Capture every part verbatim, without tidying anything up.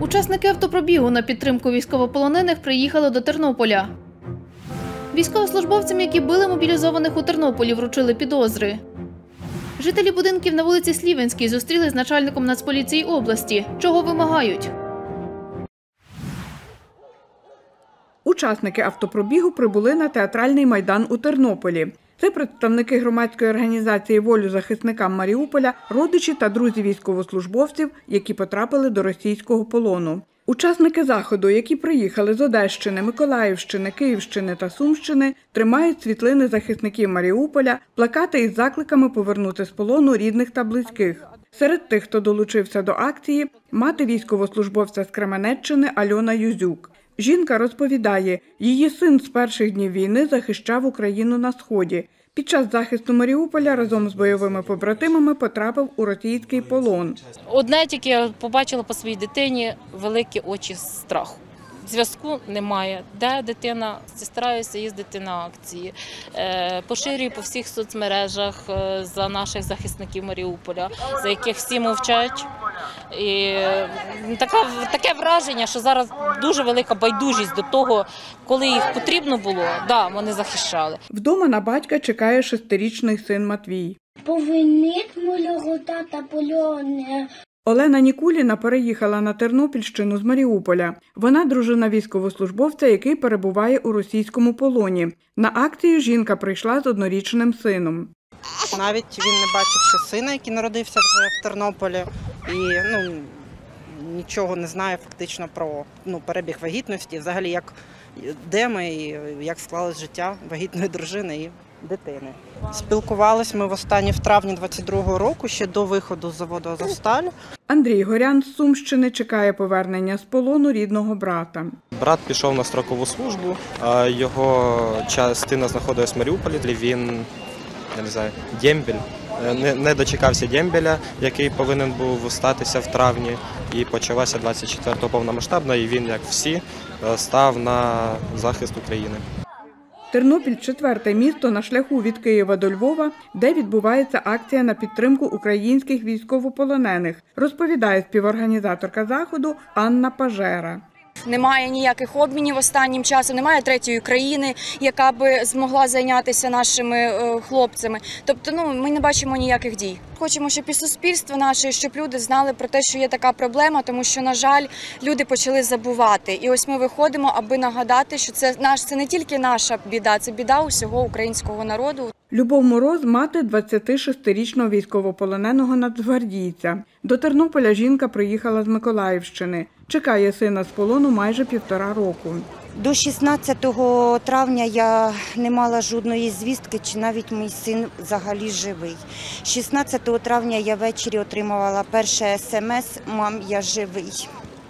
Учасники автопробігу на підтримку військовополонених приїхали до Тернополя. Військовослужбовцям, які били мобілізованих у Тернополі, вручили підозри. Жителі будинків на вулиці Слівенській зустрілись з начальником Нацполіції області. Чого вимагають? Учасники автопробігу прибули на театральний майдан у Тернополі. Це представники громадської організації «Волю захисникам Маріуполя», родичі та друзі військовослужбовців, які потрапили до російського полону. Учасники заходу, які приїхали з Одещини, Миколаївщини, Київщини та Сумщини, тримають світлини захисників Маріуполя, плакати із закликами повернути з полону рідних та близьких. Серед тих, хто долучився до акції, мати військовослужбовця з Кременеччини Альона Юзюк. Жінка розповідає, її син з перших днів війни захищав Україну на Сході. Під час захисту Маріуполя разом з бойовими побратимами потрапив у російський полон. Одне тільки я побачила по своїй дитині великі очі страху. Зв'язку немає. Де дитина? Стараюся їздити на акції. Поширюю по всіх соцмережах за наших захисників Маріуполя, за яких всі мовчать. І така, таке враження, що зараз дуже велика байдужість до того, коли їх потрібно було, да, вони захищали. Вдома на батька чекає шестирічний син Матвій. Повинник мого тата полоне. Олена Нікуліна переїхала на Тернопільщину з Маріуполя. Вона дружина військовослужбовця, який перебуває у російському полоні. На акцію жінка прийшла з однорічним сином. Навіть він не бачивши сина, який народився вже в Тернополі, і ну, нічого не знає фактично про ну, перебіг вагітності, взагалі як, де ми і як склалось життя вагітної дружини і дитини. Спілкувались ми востаннє в травні двадцять другого року, ще до виходу з заводу «Азовсталь». Андрій Горян з Сумщини чекає повернення з полону рідного брата. Брат пішов на строкову службу, а його частина знаходилась в Маріуполі. Він, я не знаю, дембель, не, не дочекався дембеля, який повинен був статися в травні, і почалася двадцять четвертого повномасштабна, і він, як всі, став на захист України. Тернопіль – четверте місто на шляху від Києва до Львова, де відбувається акція на підтримку українських військовополонених, розповідає співорганізаторка заходу Анна Пажера. Немає ніяких обмінів останнім часом, немає третьої країни, яка би змогла зайнятися нашими хлопцями. Тобто ну, ми не бачимо ніяких дій. Хочемо, щоб і суспільство наше, щоб люди знали про те, що є така проблема, тому що, на жаль, люди почали забувати. І ось ми виходимо, аби нагадати, що це, наш, це не тільки наша біда, це біда усього українського народу. Любов Мороз – мати двадцятишестирічного військовополоненого нацгвардійця. До Тернополя жінка приїхала з Миколаївщини. Чекає сина з полону майже півтора року. До шістнадцятого травня я не мала жодної звістки, чи навіть мій син взагалі живий. шістнадцятого травня я ввечері отримувала перше смс «Мам, я живий».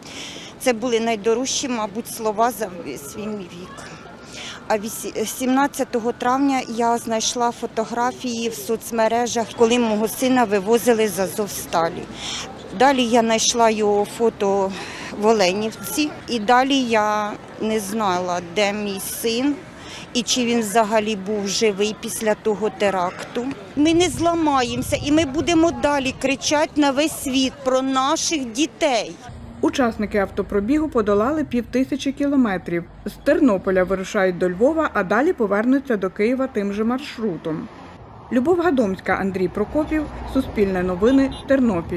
Це були найдорожчі, мабуть, слова за свій вік. А сімнадцятого травня я знайшла фотографії в соцмережах, коли мого сина вивозили з Азовсталі. Далі я знайшла його фото в Оленівці, і далі я не знала, де мій син і чи він взагалі був живий після того теракту. Ми не зламаємося і ми будемо далі кричати на весь світ про наших дітей. Учасники автопробігу подолали півтисячі кілометрів. З Тернополя вирушають до Львова, а далі повернуться до Києва тим же маршрутом. Любов Гадомська, Андрій Прокопів, Суспільне новини, Тернопіль.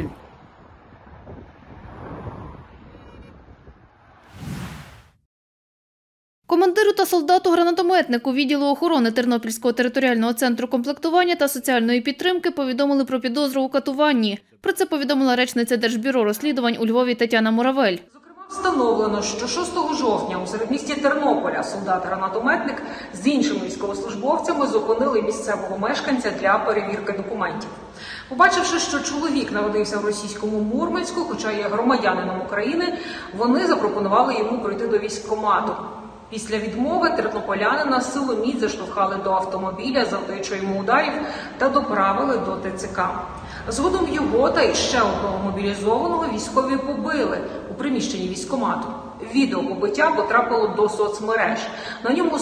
Командиру та солдату-гранатометнику відділу охорони Тернопільського територіального центру комплектування та соціальної підтримки повідомили про підозру у катуванні. Про це повідомила речниця Держбюро розслідувань у Львові Тетяна Муравель. Встановлено, що шостого жовтня у середмісті Тернополя солдат-гранатометник з іншими військовослужбовцями зупинили місцевого мешканця для перевірки документів. Побачивши, що чоловік народився в російському Мурманську, хоча є громадянином України, вони запропонували йому пройти до військкомату. Після відмови тернополянина силоміць заштовхали до автомобіля, завдаючи йому ударів, та доправили до ТЦК. Згодом його та ще одного мобілізованого військові побили у приміщенні військкомату. Відео побиття потрапило до соцмереж. На ньому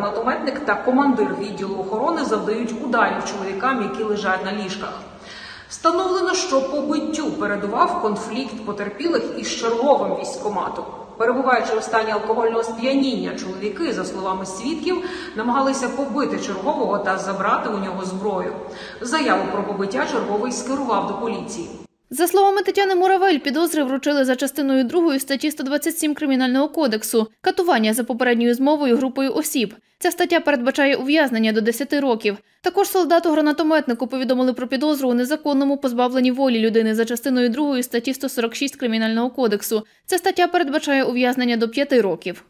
солдат-гранатометник та командир відділу охорони завдають ударів чоловікам, які лежать на ліжках. Встановлено, що побиттю передував конфлікт потерпілих із черговим військкоматом. Перебуваючи у стані алкогольного сп'яніння, чоловіки, за словами свідків, намагалися побити чергового та забрати у нього зброю. Заяву про побиття черговий скерував до поліції. За словами Тетяни Муравель, підозри вручили за частиною другої статті сто двадцять сім Кримінального кодексу – катування за попередньою змовою групою осіб. Ця стаття передбачає ув'язнення до десяти років. Також солдату-гранатометнику повідомили про підозру у незаконному позбавленні волі людини за частиною другої статті сто сорок шість Кримінального кодексу. Ця стаття передбачає ув'язнення до п'яти років.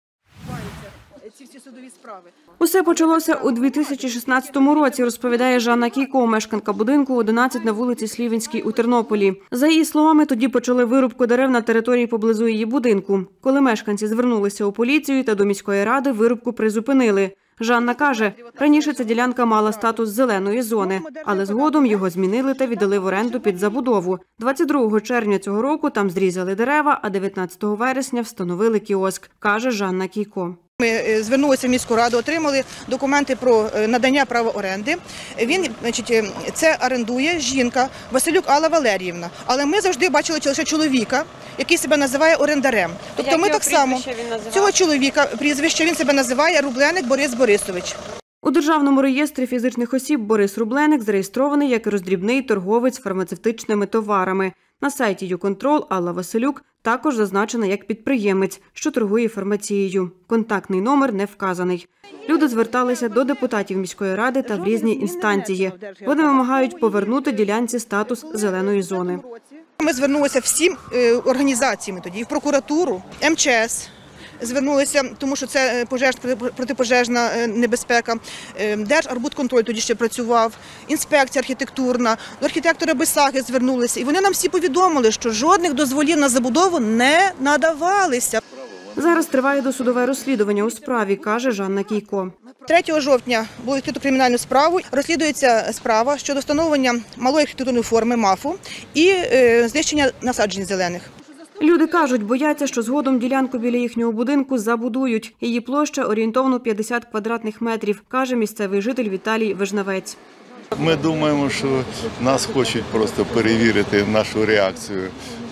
Усе почалося у дві тисячі шістнадцятому році, розповідає Жанна Кійко, мешканка будинку одинадцять на вулиці Слівенській у Тернополі. За її словами, тоді почали вирубку дерев на території поблизу її будинку. Коли мешканці звернулися у поліцію та до міської ради, вирубку призупинили. Жанна каже, раніше ця ділянка мала статус зеленої зони, але згодом його змінили та віддали в оренду під забудову. двадцять другого червня цього року там зрізали дерева, а дев'ятнадцятого вересня встановили кіоск, каже Жанна Кійко. Ми звернулися в міську раду, отримали документи про надання права оренди. Він, значить, це орендує жінка Василюк Алла Валеріївна. Але ми завжди бачили лише чоловіка, який себе називає орендарем. Тобто ми так само цього чоловіка прізвище він себе називає Рубленик Борис Борисович. У Державному реєстрі фізичних осіб Борис Рубленик зареєстрований як роздрібний торговець фармацевтичними товарами. На сайті «Юконтрол» Алла Василюк також зазначена як підприємець, що торгує фармацією. Контактний номер не вказаний. Люди зверталися до депутатів міської ради та в різні інстанції. Вони вимагають повернути ділянці статус зеленої зони. Ми звернулися всім організаціями тоді, в прокуратуру, ем че ес. Звернулися, тому що це пожеж, протипожежна небезпека. Держархбудконтроль тоді ще працював, інспекція архітектурна, до архітектора Бисаги звернулися. І вони нам всі повідомили, що жодних дозволів на забудову не надавалися. Зараз триває досудове розслідування у справі, каже Жанна Кійко. третього жовтня було відкрито кримінальну справу. Розслідується справа щодо встановлення малої архітектурної форми МАФу і знищення насаджень зелених. Люди кажуть, бояться, що згодом ділянку біля їхнього будинку забудують. Її площа орієнтовно п'ятдесят квадратних метрів, каже місцевий житель Віталій Вижнавець. Ми думаємо, що нас хочуть просто перевірити нашу реакцію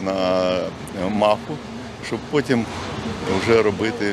на МАФу, щоб потім вже робити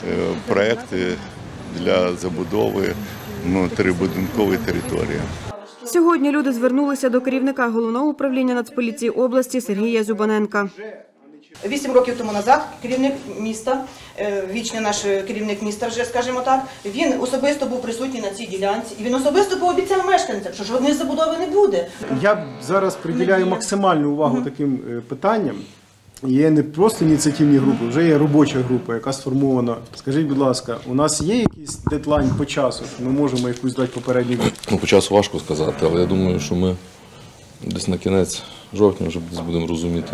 проекти для забудови внутрібудинкової території. Сьогодні люди звернулися до керівника Головного управління Нацполіції області Сергія Зюбаненка. Вісім років тому назад керівник міста, вічний наш керівник міста вже, скажімо так, він особисто був присутній на цій ділянці і він особисто пообіцяв мешканцям, що жодної забудови не буде. Я зараз приділяю максимальну увагу таким питанням. Є не просто ініціативні групи, вже є робоча група, яка сформована. Скажіть, будь ласка, у нас є якийсь дедлайн по часу? Ми можемо якусь дати попередню відповідь? Ну, по часу важко сказати, але я думаю, що ми десь на кінець жовтня вже десь будемо розуміти,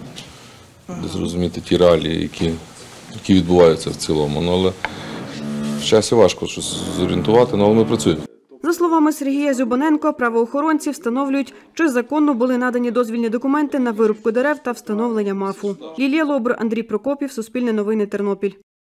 десь розуміти ті реалії, які, які відбуваються в цілому. Ну, але в часі важко щось зорієнтувати, але ми працюємо. За словами Сергія Зюбаненко, правоохоронці встановлюють, чи законно були надані дозвільні документи на вирубку дерев та встановлення МАФу. Лілія Лобр, Андрій Прокопів, Суспільне новини, Тернопіль.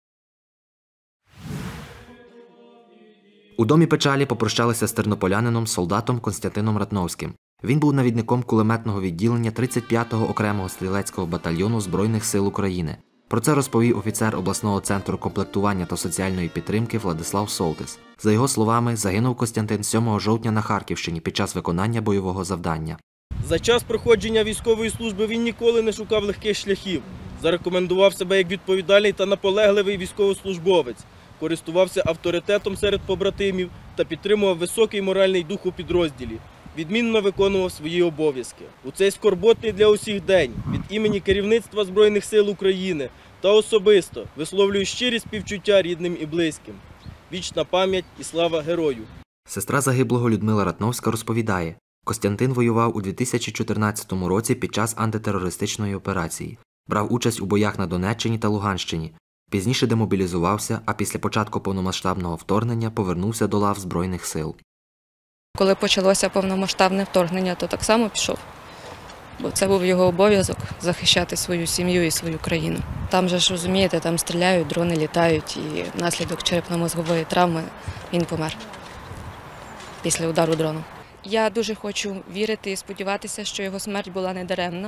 У домі печалі попрощалися з тернополянином, солдатом Костянтином Ратновським. Він був навідником кулеметного відділення тридцять п'ятого окремого стрілецького батальйону Збройних сил України. Про це розповів офіцер обласного центру комплектування та соціальної підтримки Владислав Солтис. За його словами, загинув Костянтин сьомого жовтня на Харківщині під час виконання бойового завдання. За час проходження військової служби він ніколи не шукав легких шляхів. Зарекомендував себе як відповідальний та наполегливий військовослужбовець, користувався авторитетом серед побратимів та підтримував високий моральний дух у підрозділі. Відмінно виконував свої обов'язки. У цей скорботний для усіх день від імені керівництва Збройних сил України та особисто висловлюю щирі співчуття рідним і близьким. Вічна пам'ять і слава герою. Сестра загиблого Людмила Ратновська розповідає, Костянтин воював у дві тисячі чотирнадцятому році під час антитерористичної операції. Брав участь у боях на Донеччині та Луганщині. Пізніше демобілізувався, а після початку повномасштабного вторгнення повернувся до лав Збройних сил. Коли почалося повномасштабне вторгнення, то так само пішов. Бо це був його обов'язок – захищати свою сім'ю і свою країну. Там же ж, розумієте, там стріляють, дрони літають, і внаслідок черепно-мозгової травми він помер після удару дрону. Я дуже хочу вірити і сподіватися, що його смерть була недаремна.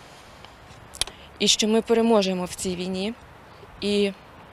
І що ми переможемо в цій війні. І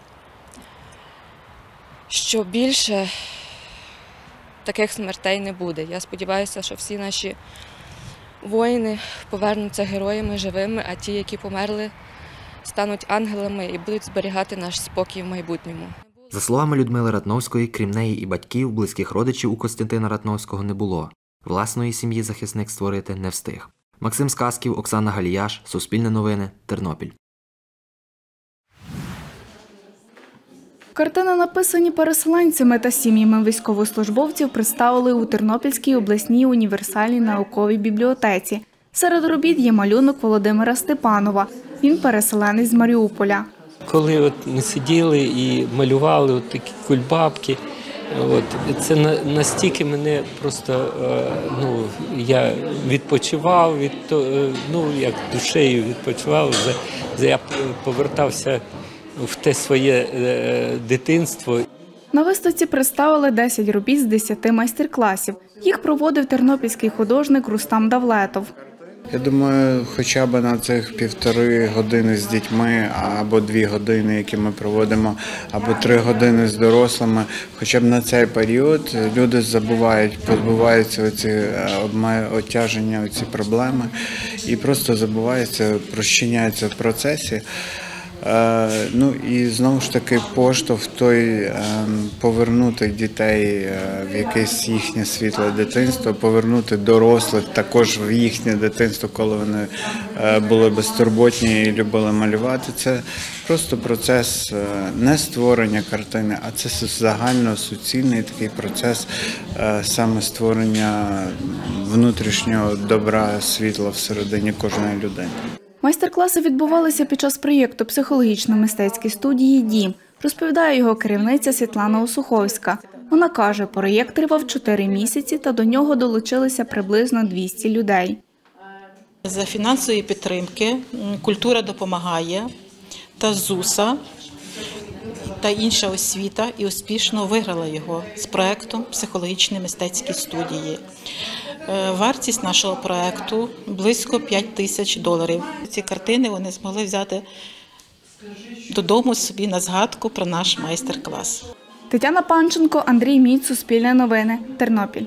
що більше таких смертей не буде. Я сподіваюся, що всі наші воїни повернуться героями живими, а ті, які померли, стануть ангелами і будуть зберігати наш спокій в майбутньому. За словами Людмили Ратновської, крім неї і батьків, близьких родичів у Костянтина Ратновського не було. Власної сім'ї захисник створити не встиг. Максим Сказків, Оксана Галіяш, Суспільне новини, Тернопіль. Картини, написані переселенцями та сім'ями військовослужбовців, представили у Тернопільській обласній універсальній науковій бібліотеці. Серед робіт є малюнок Володимира Степанова. Він переселенець з Маріуполя. Коли от ми сиділи і малювали от такі кульбабки, от, це на, настільки мене просто, ну, я відпочивав, від, ну, як душею відпочивав, я повертався в те своє дитинство. На виставці представили десять робіт з десяти майстер-класів. Їх проводив тернопільський художник Рустам Давлетов. Я думаю, хоча б на цих півтори години з дітьми, або дві години, які ми проводимо, або три години з дорослими, хоча б на цей період люди забувають, позбуваються оці обтяження, оці проблеми і просто забуваються, розчиняються в процесі. Ну і знову ж таки поштовх той повернути дітей в якесь їхнє світле дитинство, повернути дорослих також в їхнє дитинство, коли вони були безтурботні і любили малювати. Це просто процес не створення картини, а це загально суцільний такий процес саме створення внутрішнього добра, світла всередині кожної людини. Майстер-класи відбувалися під час проєкту «Психологічно-мистецькі студії «Дім», розповідає його керівниця Світлана Осуховська. Вона каже, проєкт тривав чотири місяці та до нього долучилися приблизно двісті людей. За фінансової підтримки «Культура допомагає» та ЗУСа та інша освіта і успішно виграла його з проєктом «Психологічні мистецькі студії». Вартість нашого проєкту – близько п'ять тисяч доларів. Ці картини вони змогли взяти додому собі на згадку про наш майстер-клас. Тетяна Панченко, Андрій Міць, Суспільне новини, Тернопіль.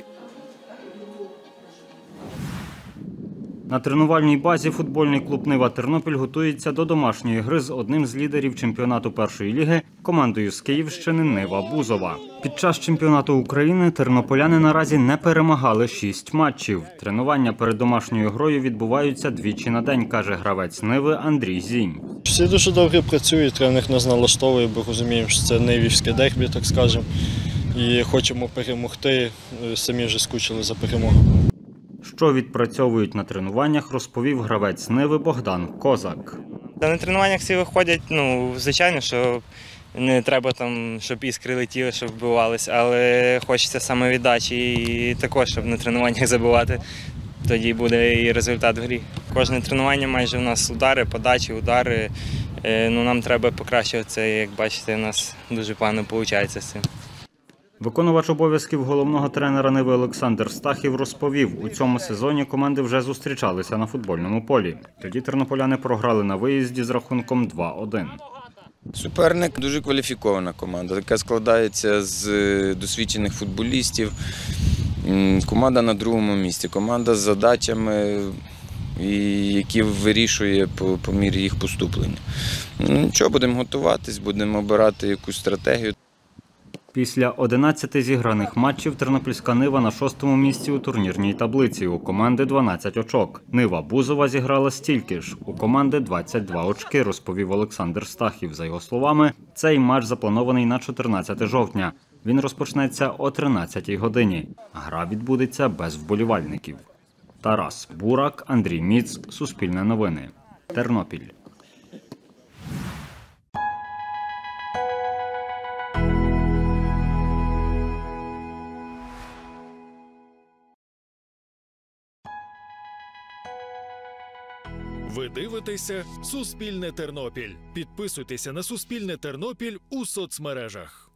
На тренувальній базі футбольний клуб «Нива Тернопіль» готується до домашньої гри з одним з лідерів чемпіонату першої ліги – командою з Київщини «Нива Бузова». Під час чемпіонату України тернополяни наразі не перемагали шість матчів. Тренування перед домашньою грою відбуваються двічі на день, каже гравець «Ниви» Андрій Зінь. Всі дуже добре працюють, тренер нас налаштовує, бо розуміємо, що це нивівське дербі, так скажемо. І хочемо перемогти, самі вже скучили за перемогу. Що відпрацьовують на тренуваннях, розповів гравець «Ниви» Богдан Козак. На тренуваннях всі виходять, ну, звичайно, що не треба там, щоб іскри летіли, щоб вбивались, але хочеться самовіддачі і також, щоб на тренуваннях забивати, тоді буде і результат в грі. Кожне тренування майже у нас удари, подачі, удари, ну, нам треба покращувати це, як бачите, у нас дуже погано виходить з цим. Виконувач обов'язків головного тренера «Ниви» Олександр Стахів розповів, у цьому сезоні команди вже зустрічалися на футбольному полі. Тоді тернополяни програли на виїзді з рахунком два один. Суперник – дуже кваліфікована команда, яка складається з досвідчених футболістів. Команда на другому місці, команда з задачами, які вирішує по, по мірі їх поступлення. Нічого, будемо готуватись, будемо обирати якусь стратегію. Після одинадцяти зіграних матчів тернопільська «Нива» на шостому місці у турнірній таблиці. У команди дванадцять очок. «Нива Бузова» зіграла стільки ж. У команди двадцять два очки, розповів Олександр Стахів. За його словами, цей матч запланований на чотирнадцяте жовтня. Він розпочнеться о тринадцятій годині. Гра відбудеться без вболівальників. Тарас Бурак, Андрій Міц, Суспільне новини, Тернопіль. Ви дивитеся «Суспільне Тернопіль». Підписуйтеся на «Суспільне Тернопіль» у соцмережах.